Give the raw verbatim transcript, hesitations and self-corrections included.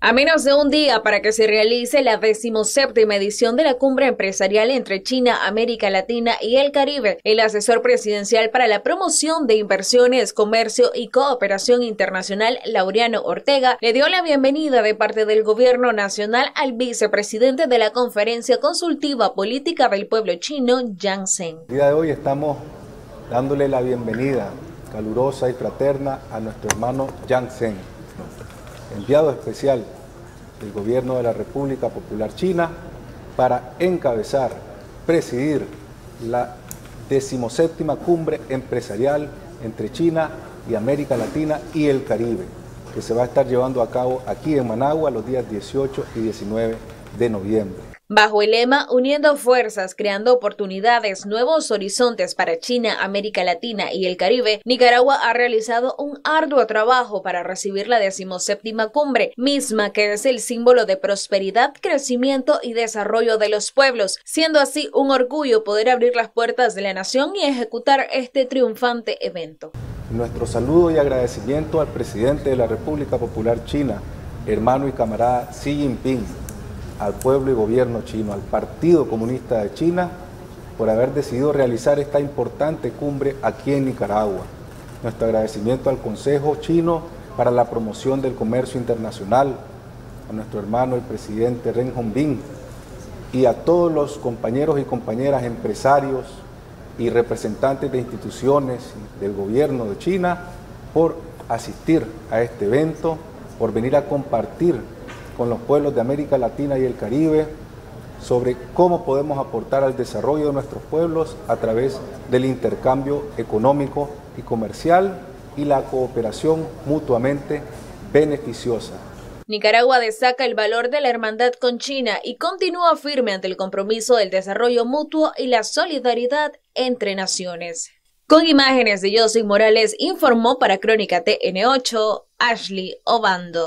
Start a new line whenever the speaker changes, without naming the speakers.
A menos de un día para que se realice la decimoséptima edición de la cumbre empresarial entre China, América Latina y el Caribe, el asesor presidencial para la promoción de inversiones, comercio y cooperación internacional, Laureano Ortega, le dio la bienvenida de parte del gobierno nacional al vicepresidente de la Conferencia Consultiva Política del Pueblo Chino, Yang Zeng.
El día de hoy estamos dándole la bienvenida calurosa y fraterna a nuestro hermano Yang Zeng, enviado especial del Gobierno de la República Popular China para encabezar, presidir la decimoséptima cumbre empresarial entre China y América Latina y el Caribe, que se va a estar llevando a cabo aquí en Managua los días dieciocho y diecinueve de noviembre.
Bajo el lema Uniendo Fuerzas, Creando Oportunidades, Nuevos Horizontes para China, América Latina y el Caribe, Nicaragua ha realizado un arduo trabajo para recibir la decimoséptima cumbre, misma que es el símbolo de prosperidad, crecimiento y desarrollo de los pueblos, siendo así un orgullo poder abrir las puertas de la nación y ejecutar este triunfante evento.
Nuestro saludo y agradecimiento al presidente de la República Popular China, hermano y camarada Xi Jinping, al pueblo y gobierno chino, al Partido Comunista de China, por haber decidido realizar esta importante cumbre aquí en Nicaragua. Nuestro agradecimiento al Consejo Chino para la promoción del comercio internacional, a nuestro hermano el presidente Ren Hongbin y a todos los compañeros y compañeras empresarios y representantes de instituciones del gobierno de China por asistir a este evento, por venir a compartir con los pueblos de América Latina y el Caribe sobre cómo podemos aportar al desarrollo de nuestros pueblos a través del intercambio económico y comercial y la cooperación mutuamente beneficiosa.
Nicaragua destaca el valor de la hermandad con China y continúa firme ante el compromiso del desarrollo mutuo y la solidaridad entre naciones. Con imágenes de José Morales, informó para Crónica T N ocho, Ashley Obando.